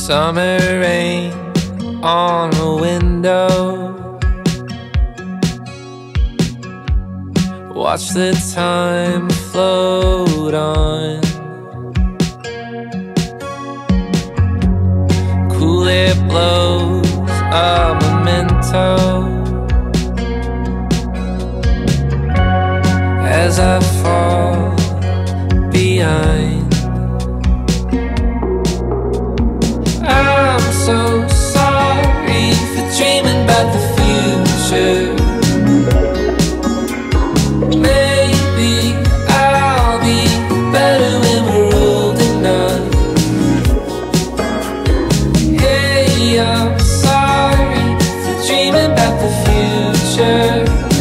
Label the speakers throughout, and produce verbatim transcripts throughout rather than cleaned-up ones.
Speaker 1: Summer rain on the window. Watch the time float on. Cool air blows a memento as I fall behind. I'm so sorry for dreaming about the future. Maybe I'll be better when we're old enough. Hey, I'm sorry for dreaming about the future.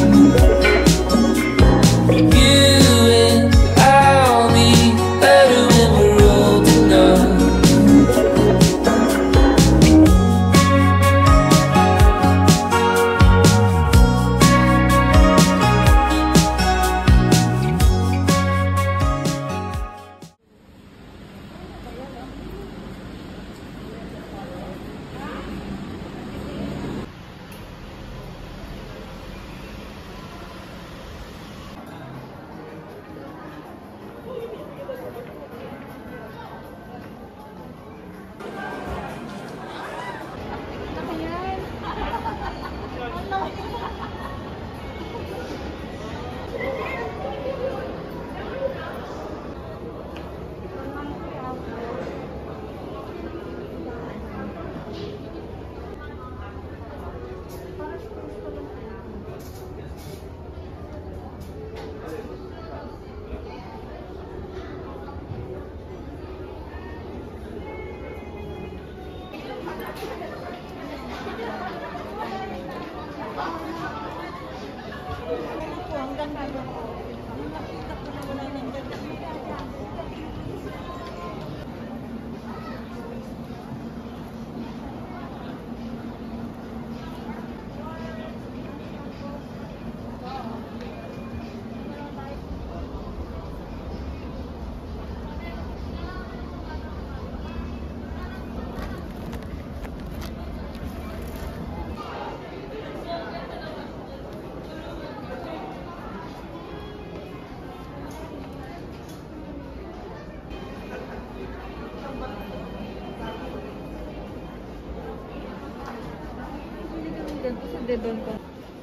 Speaker 2: Doon po.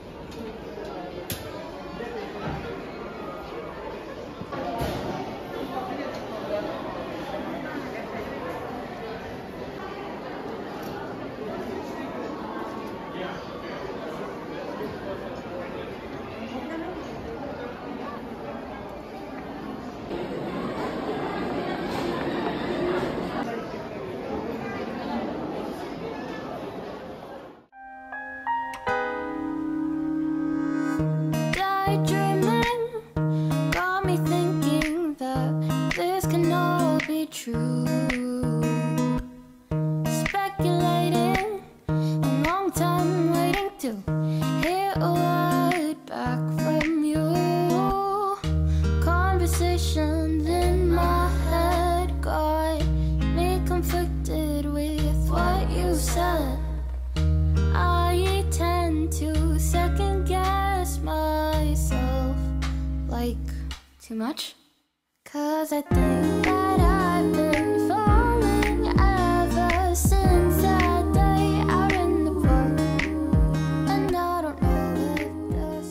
Speaker 3: True. Speculating, a long time waiting to hear a word back from you. Conversations in my head got me conflicted with what you said. I tend to second guess myself, like too much, 'cause I think that I've been falling ever since that day out in the park, and I don't know if this.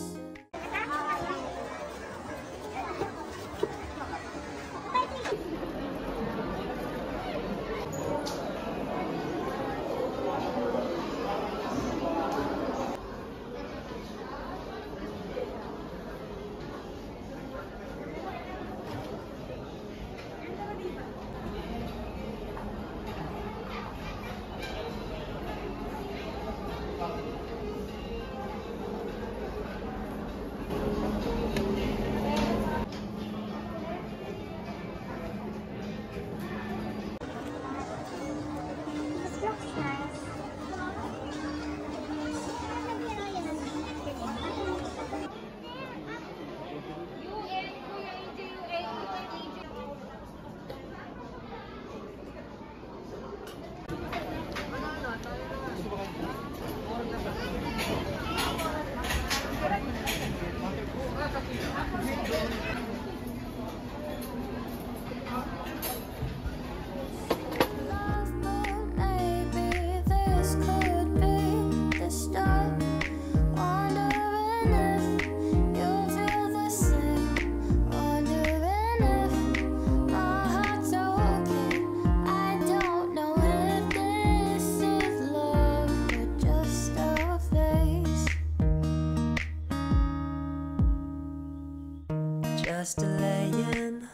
Speaker 2: just laying